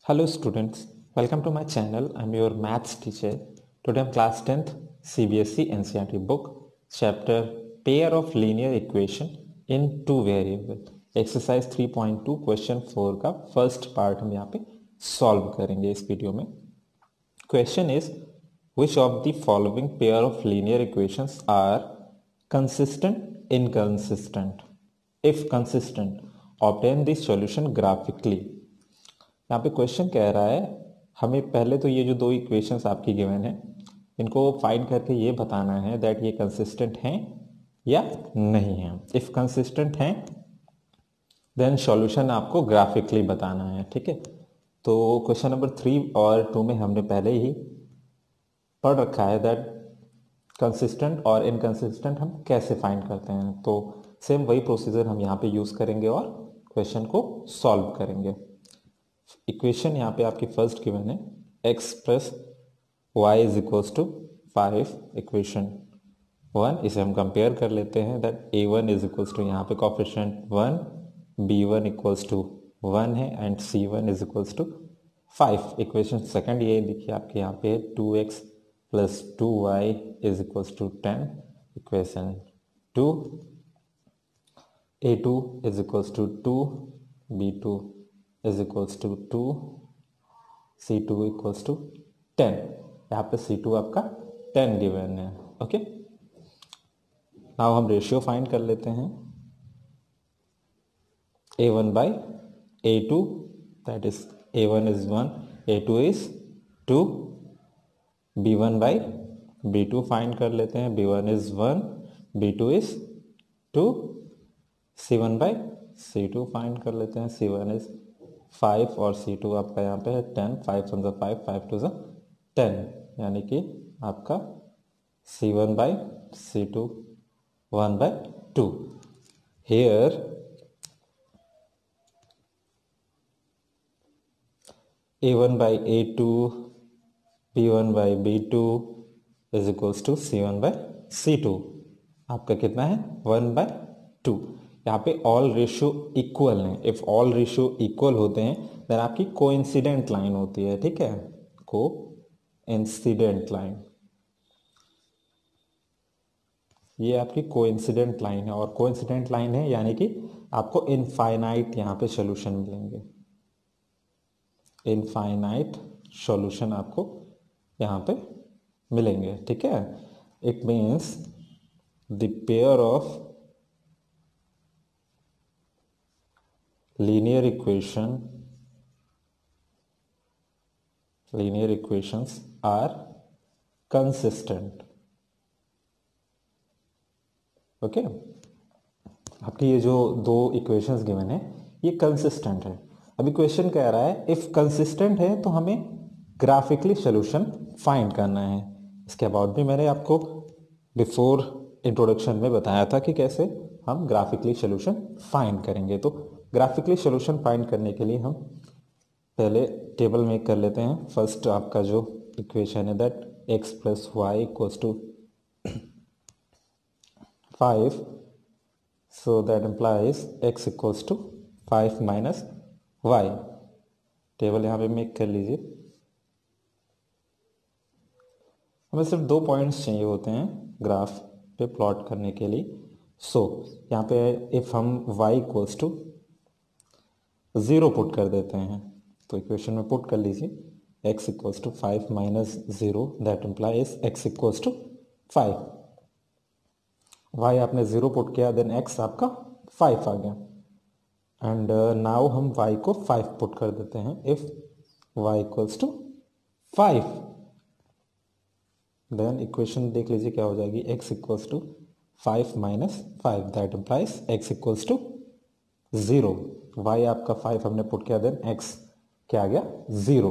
Hello students, welcome to my channel. I'm your maths teacher. Today I'm class 10th CBSE NCERT book chapter pair of linear equation in two variable. Exercise 3.2 question 4 का first part हम यहाँ पे solve करेंगे इस video में. Question is which of the following pair of linear equations are consistent, inconsistent? If consistent, obtain the solution graphically. यहाँ पे question कह रहा है हमें पहले तो ये जो दो इक्वेशंस आपकी गिवन है इनको फाइंड करके ये बताना है दैट ये कंसिस्टेंट हैं या नहीं है. इफ कंसिस्टेंट हैं देन सॉल्यूशन आपको ग्राफिकली बताना है. ठीक है, तो क्वेश्चन नंबर 3 और 2 में हमने पहले ही पढ़ रखा है दैट कंसिस्टेंट और इनकंसिस्टेंट हम कैसे फाइंड करते हैं. तो सेम वही प्रोसीजर हम यहाँ पे यूज करेंगे और क्वेश्चन को सॉल्व करेंगे. इक्वेशन यहाँ पे आपकी फर्स्ट गिवन है x plus y is equals to 5. Equation 1 इसे हम कंपेयर कर लेते हैं that a1 is equals to यहाँ पे कोफिशिएंट 1, b1 इक्वल्स टू 1 है and c1 is equals to 5. Equation second ये देखिए आपके यहाँ पे 2x plus 2y is equals to 10. Equation 2 a2 is equals to 2, b2 is equals to 2, C2 equals to 10. यहाँ पे C2 आपका 10 गिवन है. ओके, नाउ हम रेशियो फाइंड कर लेते हैं. A1 by A2 that is A1 is 1, A2 is 2. B1 by B2 find कर लेते हैं. B1 is 1, B2 is 2. C1 by C2 find कर लेते हैं. C1 is 5 और C2 आपका यहाँ पे है 10. 5 on the 5, 5 to the 10 यानी कि आपका C1 by C2 1 by 2. Here A1 by A2 B1 by B2 is equals to C1 by C2. आपका कितना है 1 by 2. यहाँ पे ऑल रेशियो इक्वल हैं. इफ ऑल रेशियो इक्वल होते हैं देन आपकी कोइंसिडेंट लाइन होती है. ठीक है, कोइंसिडेंट लाइन, ये आपकी कोइंसिडेंट लाइन है और कोइंसिडेंट लाइन है यानी कि आपको इनफाइनाइट यहाँ पे सॉल्यूशन मिलेंगे. इनफाइनाइट सॉल्यूशन आपको यहाँ पे मिलेंगे. ठीक है, it means the pair of linear equations are consistent. Okay, आपकी ये जो दो इक्वेशंस गिवन है ये कंसिस्टेंट है. अभी क्वेश्चन कह रहा है इफ कंसिस्टेंट है तो हमें ग्राफिकली सॉल्यूशन फाइंड करना है. इसके अबाउट भी मैंने आपको बिफोर इंट्रोडक्शन में बताया था कि कैसे हम ग्राफिकली सॉल्यूशन फाइंड करेंगे. तो ग्राफिकली सॉल्यूशन फाइंड करने के लिए हम पहले टेबल मेक कर लेते हैं. फर्स्ट आपका जो इक्वेशन है that x plus y equals to 5, so that implies x equals to 5 minus y. Table यहाँ पे मेक कर लीजिए. हमें सिर्फ 2 पॉइंट्स चाहिए होते हैं ग्राफ पे प्लॉट करने के लिए. सो यहाँ पे इफ हम y इक्वल्स टू 0 पुट कर देते हैं तो इक्वेशन में पुट कर लीजिए x equals to 5 minus 0 that implies x equals to 5. y आपने 0 पुट किया देन x आपका 5 आ गया एंड नाउ हम y को 5 पुट कर देते हैं. If y equals to 5 then equation देख लीजिए क्या हो जाएगी. x equals to 5 minus 5 that implies x equals to 0. y आपका 5 हमने पुट किया देन x क्या आ गया 0.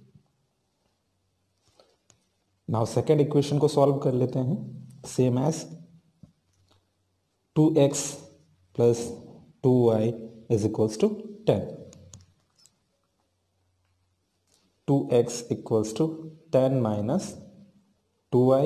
नाउ सेकेंड इक्वेशन को सॉल्व कर लेते हैं. Same as 2x plus 2y is equals to 10. 2x equals to 10 minus 2y.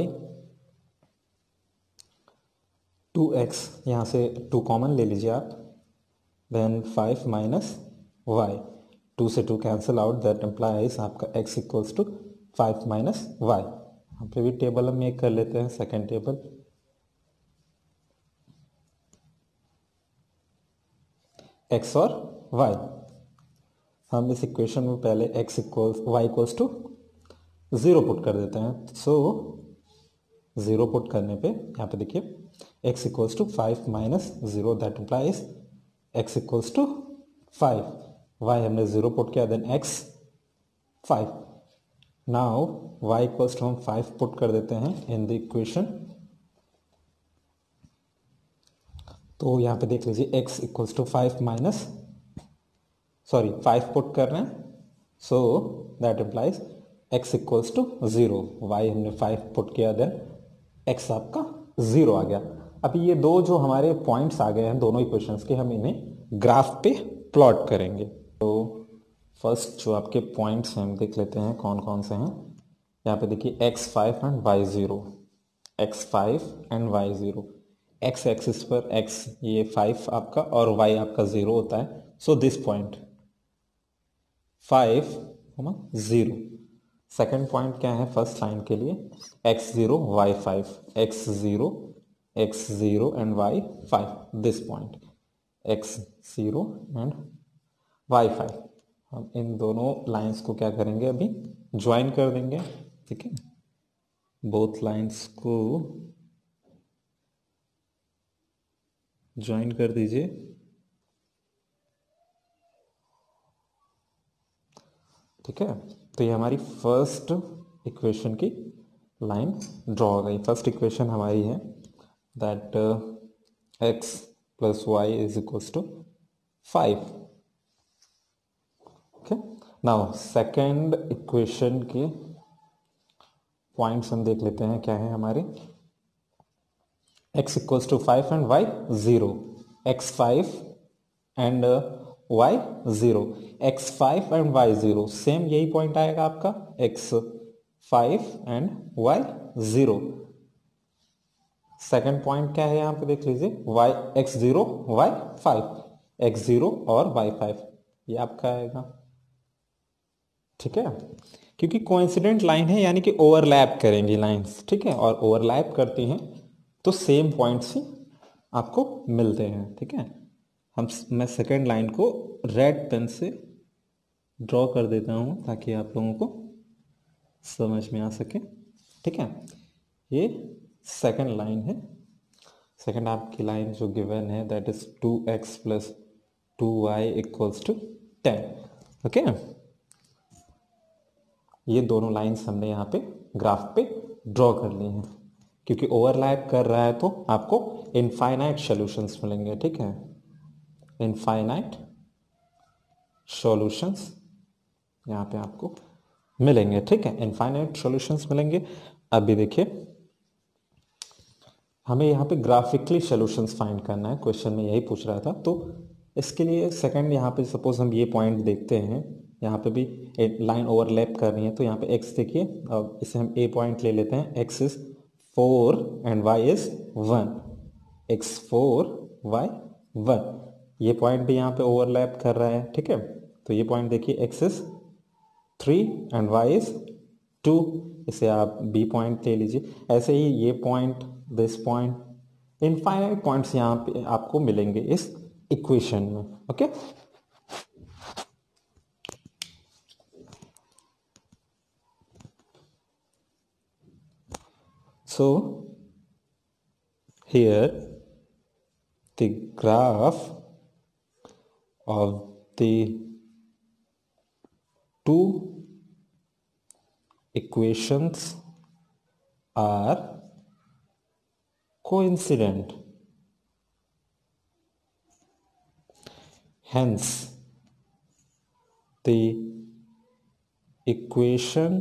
2x यहां से 2 कॉमन ले लीजिए आप, देन 5 माइनस y. 2 से 2 कैंसिल आउट, दैट एम्प्लाइज आपका x equals to 5 minus y. यहाँ पे भी टेबल हम मेक कर लेते हैं, सेकेंड टेबल x और y। हम इस इक्वेशन में पहले x equals y equals to 0 put कर देते हैं। सो 0 पुट करने पे यहाँ पे देखिए x equals to 5 minus 0, that implies x equals to 5, y हमने 0 पुट किया, then x 5। Now y equals to हम 5 पुट कर देते हैं इन द इक्वेशन। तो यहाँ पे देख लीजिए x equals to 5 minus 5 put कर रहे हैं, so that implies x equals to 0, y हमने 5 पुट किया, देन x आपका 0 आ गया। अभी ये दो जो हमारे पॉइंट्स आ गए हैं दोनों इक्वेशंस के, हम इन्हें ग्राफ पे प्लॉट करेंगे। तो फर्स्ट जो आपके पॉइंट्स हैं हम देख लेते हैं कौन कौन से हैं। यहाँ पे देखिए x5 and y0, x5 and y0, x axis पर x ये 5 आपका और y आपका 0 होता है। So this point 5, 0। Second point क्या है फर्स्ट लाइन के लिए, x0 y5, x0 and y5, this point x0 and y5। हम इन दोनों लाइंस को क्या करेंगे, अभी ज्वाइन कर देंगे, ठीक है। बोथ लाइंस को ज्वाइन कर दीजिए, ठीक है। तो ये हमारी फर्स्ट इक्वेशन की लाइन ड्रॉ हो गई। फर्स्ट इक्वेशन हमारी है that x plus y is equals to 5, okay. Now second equation के पॉइंट्स हम देख लेते हैं क्या है हमारे, x equals to 5 and y 0, x5 and y 0, x5 and y 0, same यही पॉइंट आएगा आपका x5 and y 0। Second point क्या है यहाँ पे देख लीजिए, y x0 y5, x0 और y5 ये आपका आएगा, ठीक है। क्योंकि कोइंसिडेंट लाइन है यानी कि ओवरलैप करेंगी लाइंस, ठीक है, और ओवरलैप करती हैं तो सेम पॉइंट्स ही आपको मिलते हैं, ठीक है। मैं सेकेंड लाइन को रेड पेन से ड्रॉ कर देता हूं ताकि आप लोगों को समझ में आ सके, ठीक है। ये सेकेंड लाइन है। सेकेंड आपकी लाइन जो गिवन है that is 2x plus 2y equals to 10, okay. ये दोनों लाइंस हमने यहाँ पे ग्राफ पे ड्रॉ कर ली हैं। क्योंकि ओवरलैप कर रहा है तो आपको इनफाइनाइट सॉल्यूशंस मिलेंगे, ठीक है। इनफाइनाइट सॉल्यूशंस यहाँ पे आपको मिलेंगे, ठीक है, इनफाइनाइट सॉल्यूशंस मिलेंगे। अभी देखिए हमें यहाँ पे ग्राफिकली सॉल्यूशंस फाइंड करना है, क्वेश्चन में यही पूछ रहा था। तो इसके लिए सेकंड यहाँ पे सपोज हम ये पॉइंट देखते हैं, यहाँ पे भी लाइन ओवरलैप कर रही है, तो यहाँ पे x देखिए, अब इसे हम a पॉइंट ले लेते हैं, x is 4 and y is 1, x 4 y 1, ये पॉइंट भी यहाँ पे ओवरलैप कर रहा है, ठीक है। तो ये पॉइंट देखिए x is 3 and y is 2, इसे आप b पॉइंट ले लीजिए। ऐसे ही ये point, this point, infinite points यहाँ पे आपको मिलेंगे इस इक्वेशन में, okay. So here the graph of the two equations are coincident. Hence, the equation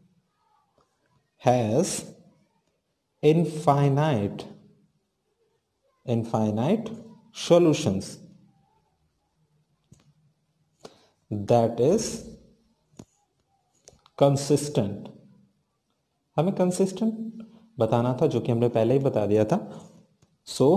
has infinite solutions. That is consistent. हमें consistent बताना था जो कि हमने पहले ही बता दिया था। So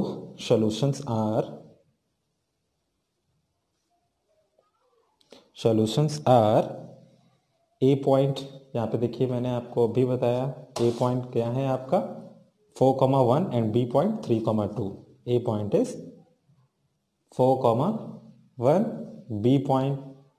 solutions are A point, यहाँ पे देखिए मैंने आपको अभी बताया ए पॉइंट क्या है आपका 4,1 and B point 3,2. A point is 4,1, B point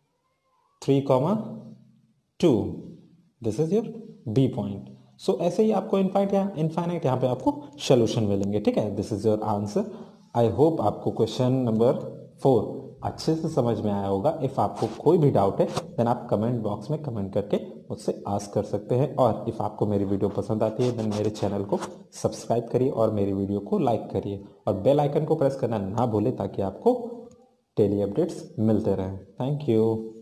3,2. This is your B point. So ऐसे ही आपको इनफाइनाइट यहाँ पे आपको सोल्यूशन मिलेंगे. ठीक है, this is your answer. I hope आपको क्वेश्चन नंबर 4 अच्छे से समझ में आया होगा. इफ आपको कोई भी डाउट है देन आप कमेंट बॉक्स में कमेंट करके मुझसे आस्क कर सकते हैं. और इफ आपको मेरी वीडियो पसंद आती है देन मेरे चैनल को सब्सक्राइब करिए और मेरी वीडियो को लाइक करिए और बेल आइकन को प्रेस करना ना भूलें ताकि आपको डेली अपडेट्स मिलते रहें. Thank you.